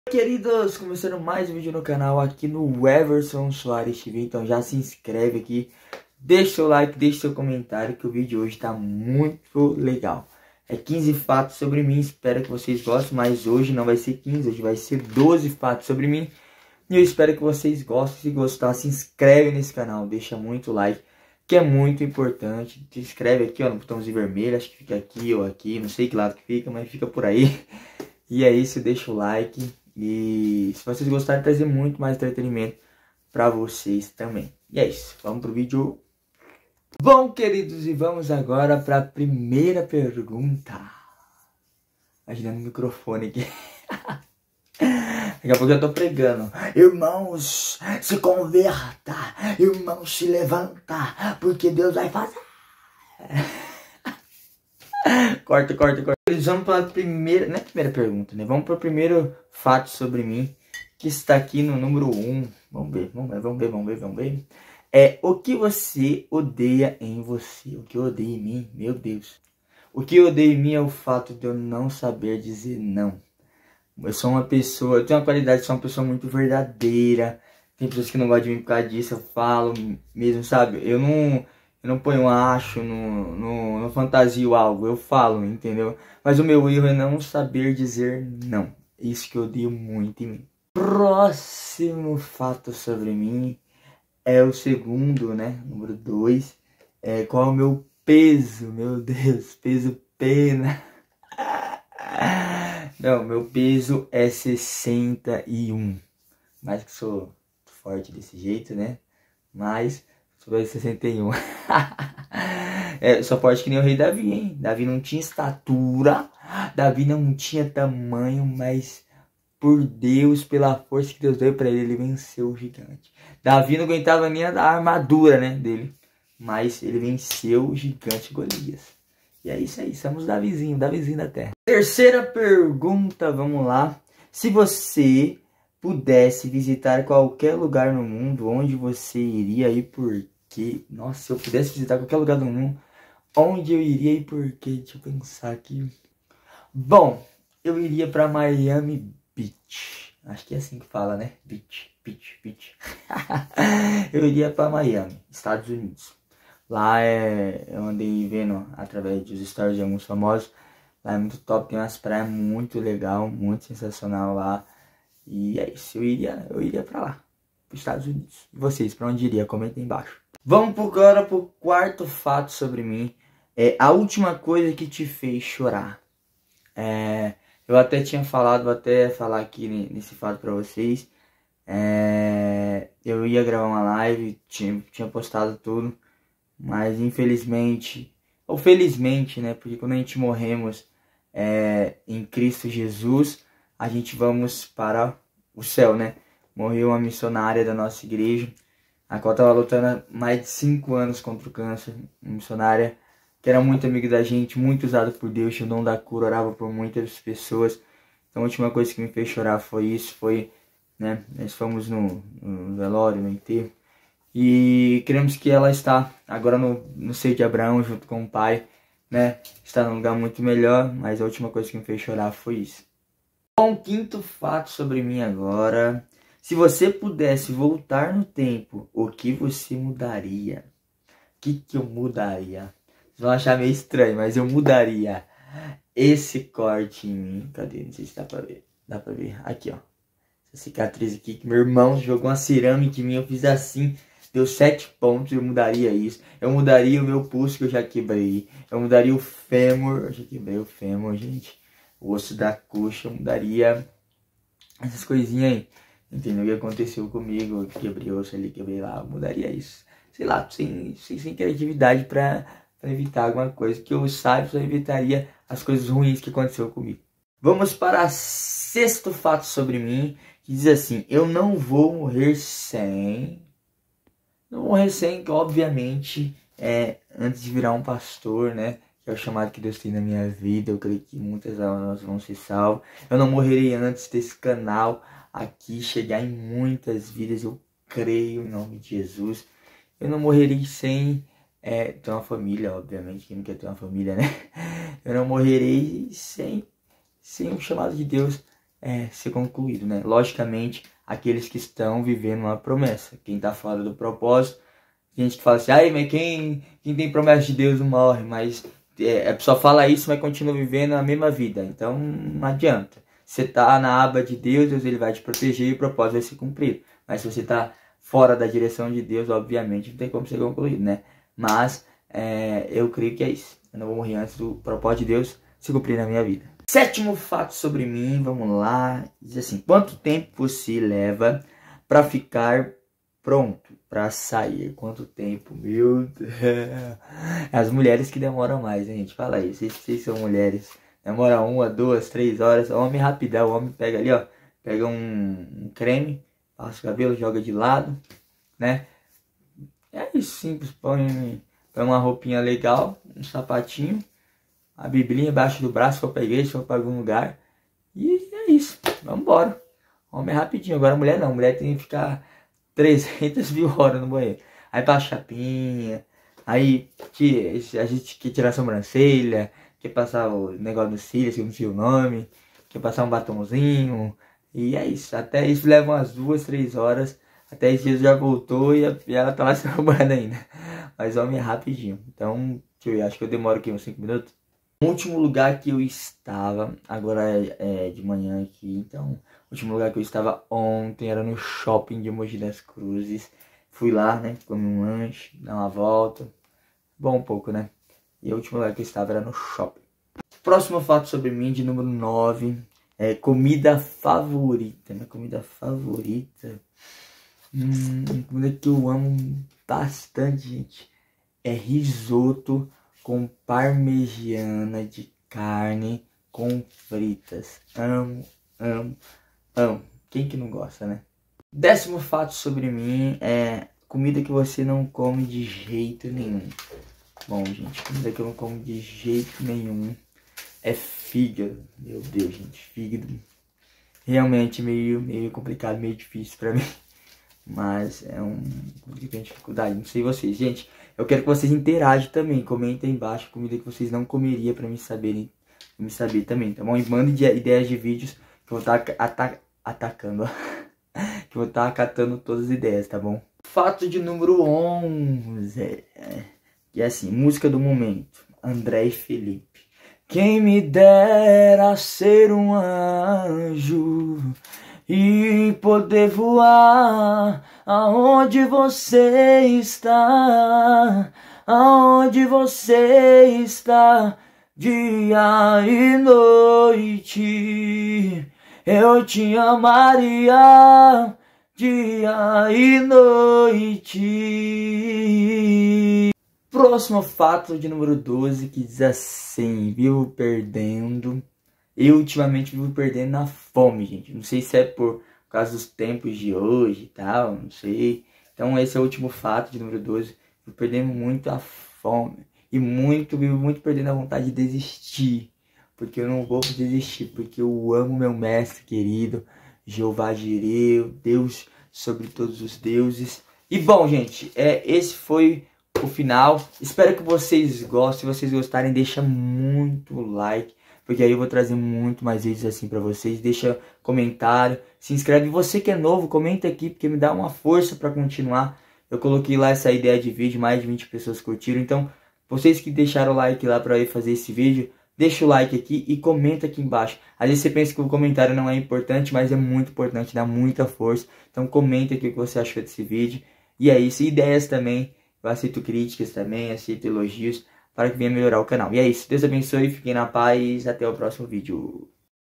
Queridos, começando mais um vídeo no canal aqui no Everson Soares TV, então já se inscreve aqui, deixa seu like, deixa seu comentário que o vídeo de hoje tá muito legal. É 15 fatos sobre mim, espero que vocês gostem, mas hoje não vai ser 15, hoje vai ser 12 fatos sobre mim. E eu espero que vocês gostem, se gostar se inscreve nesse canal, deixa muito like, que é muito importante. Se inscreve aqui ó, no botãozinho vermelho, acho que fica aqui ou aqui, não sei que lado que fica, mas fica por aí. E é isso, deixa o like. E se vocês gostarem, trazer muito mais entretenimento para vocês também. E é isso, vamos pro vídeo. Bom, queridos, e vamos agora para a primeira pergunta. Imaginando o microfone aqui. Daqui a pouco eu tô pregando. Irmãos, se converta. Irmãos, se levanta. Porque Deus vai fazer. Corta. Vamos para a primeira, não é a primeira pergunta, né? Vamos para o primeiro fato sobre mim, que está aqui no número 1. Vamos ver. É, o que você odeia em você? O que eu odeio em mim? Meu Deus. O que eu odeio em mim é o fato de eu não saber dizer não. Eu sou uma pessoa, eu tenho uma qualidade de ser uma pessoa muito verdadeira. Tem pessoas que não gostam de mim por causa disso, eu falo mesmo, sabe? Eu não ponho acho, não fantasio algo, eu falo, entendeu? Mas o meu erro é não saber dizer não. Isso que eu odeio muito em mim. Próximo fato sobre mim é o segundo, né? Número 2. Qual é o meu peso? Meu Deus, peso pena. Não, meu peso é 61. Mais que sou forte desse jeito, né? Mas sou 61. Só forte que nem o rei Davi, hein? Davi não tinha estatura, Davi não tinha tamanho, mas por Deus, pela força que Deus deu pra ele venceu o gigante. Davi não aguentava nem a armadura, né, dele, mas ele venceu o gigante Golias. E é isso aí, somos Davizinho da terra. Terceira pergunta, vamos lá. Se você pudesse visitar qualquer lugar no mundo, onde você iria e por quê? Nossa, se eu pudesse visitar qualquer lugar do mundo, onde eu iria e por quê? Deixa eu pensar aqui. Bom, eu iria pra Miami Beach. Acho que é assim que fala, né? Beach. Eu iria pra Miami, Estados Unidos. Lá eu andei vendo através dos stories de alguns famosos. Lá é muito top, tem umas praias muito legal, muito sensacional lá. E é isso, eu iria pra lá, pros Estados Unidos. E vocês, pra onde iria? Comenta aí embaixo. Vamos agora pro quarto fato sobre mim. É a última coisa que te fez chorar. Eu até tinha falado, vou até falar aqui nesse fato pra vocês. Eu ia gravar uma live, tinha postado tudo. Mas infelizmente, ou felizmente, né? Porque quando a gente morremos em Cristo Jesus, a gente vamos para o céu, né? Morreu uma missionária da nossa igreja, a qual estava lutando há mais de 5 anos contra o câncer. Uma missionária que era muito amiga da gente, muito usada por Deus, tinha o dom da cura, orava por muitas pessoas. Então a última coisa que me fez chorar foi isso, né? Nós fomos no velório, no enterro. E queremos que ela está agora no seio de Abraão junto com o pai, né? Está num lugar muito melhor, mas a última coisa que me fez chorar foi isso. Bom, quinto fato sobre mim agora. Se você pudesse voltar no tempo, o que você mudaria? O que eu mudaria? Vocês vão achar meio estranho, mas eu mudaria esse corte em mim. Cadê? Não sei se dá pra ver. Dá pra ver. Aqui, ó. Essa cicatriz aqui que meu irmão jogou uma cerâmica em mim, eu fiz assim. Deu 7 pontos, eu mudaria isso. Eu mudaria o meu pulso que eu já quebrei. Eu mudaria o fêmur. Eu já quebrei o fêmur, gente. O osso da coxa. Eu mudaria essas coisinhas aí. Entendeu? O que aconteceu comigo? Eu quebrei o osso ali, quebrei lá. Eu mudaria isso. Sei lá, sem criatividade pra evitar alguma coisa. Que eu saiba, só evitaria as coisas ruins que aconteceu comigo. Vamos para o sexto fato sobre mim. Que diz assim: eu não vou morrer sem... Não morrer sem, obviamente, antes de virar um pastor, né? Que é o chamado que Deus tem na minha vida. Eu creio que muitas almas vão ser salvas. Eu não morrerei antes desse canal aqui chegar em muitas vidas. Eu creio em nome de Jesus. Eu não morrerei sem ter uma família, obviamente. Quem não quer ter uma família, né? Eu não morrerei sem o chamado de Deus ser concluído, né? Logicamente, aqueles que estão vivendo uma promessa. Quem está fora do propósito, gente que fala assim, ai, mas quem tem promessa de Deus não morre, mas a pessoa fala isso, mas continua vivendo a mesma vida. Então, não adianta. Você tá na aba de Deus, Deus ele vai te proteger e o propósito vai ser cumprido. Mas se você tá fora da direção de Deus, obviamente, não tem como ser concluído, né? Mas, eu creio que é isso. Eu não vou morrer antes do propósito de Deus se cumprir na minha vida. 7º fato sobre mim, vamos lá. Diz assim, quanto tempo você leva para ficar pronto para sair? Quanto tempo? Meu Deus. As mulheres que demoram mais, hein, gente? Fala aí, vocês são mulheres. Demora 1, 2, 3 horas. Homem rapidão, o homem pega ali, ó. Pega um creme, passa o cabelo, joga de lado, né? É isso, simples. Põe uma roupinha legal, um sapatinho, a biblinha embaixo do braço, se for pra igreja, se for pra algum lugar. E é isso, vambora. Homem é rapidinho, agora mulher não. Mulher tem que ficar 300.000 horas no banheiro. Aí passa chapinha, aí a gente quer tirar a sobrancelha, quer passar o negócio dos cílios, que eu não sei o nome, quer passar um batomzinho. E é isso, até isso leva umas 2, 3 horas. Até esse dia já voltou e ela tá lá se arrumando ainda. Mas homem é rapidinho. Então, eu acho que eu demoro aqui uns 5 minutos. O último lugar que eu estava, agora é de manhã aqui, então, o último lugar que eu estava ontem era no shopping de Mogi das Cruzes. Fui lá, né, comi um lanche, dar uma volta, bom um pouco, né. E o último lugar que eu estava era no shopping. Próximo fato sobre mim, de número 9, é comida favorita. Minha comida favorita, comida que eu amo bastante, gente, é risoto com parmegiana de carne com fritas. Amo, amo, amo. Quem que não gosta, né? 10º fato sobre mim é comida que você não come de jeito nenhum. Bom, gente, comida que eu não como de jeito nenhum é fígado. Meu Deus, gente, fígado. Realmente meio complicado, meio difícil pra mim. Mas é comida que tem dificuldade, não sei vocês. Gente, eu quero que vocês interajam também. Comentem aí embaixo comida que vocês não comeriam pra me saber também, tá bom? E mandem ideias de vídeos que eu vou estar atacando, ó. Que eu vou estar acatando todas as ideias, tá bom? Fato de número 11. Que é assim, música do momento. André e Felipe. Quem me dera ser um anjo e poder voar aonde você está, aonde você está, dia e noite, eu te amaria, dia e noite. Próximo fato de número 12, que diz assim, vivo perdendo. Eu ultimamente vivo perdendo na fome, gente. Não sei se é por causa dos tempos de hoje e tal, não sei. Então esse é o último fato de número 12. Vivo perdendo muito a fome. E vivo muito perdendo a vontade de desistir. Porque eu não vou desistir, porque eu amo meu mestre querido, Jeová Jireh, Deus sobre todos os deuses. E bom, gente, esse foi o final. Espero que vocês gostem. Se vocês gostarem, deixa muito like, porque aí eu vou trazer muito mais vídeos assim pra vocês. Deixa comentário, se inscreve. Você que é novo, comenta aqui, porque me dá uma força pra continuar. Eu coloquei lá essa ideia de vídeo, mais de 20 pessoas curtiram. Então, vocês que deixaram o like lá pra eu fazer esse vídeo, deixa o like aqui e comenta aqui embaixo. Às vezes você pensa que o comentário não é importante, mas é muito importante, dá muita força. Então comenta aqui o que você achou desse vídeo. E é isso, ideias também. Eu aceito críticas também, aceito elogios para que venha melhorar o canal. E é isso, Deus abençoe, fiquem na paz, até o próximo vídeo.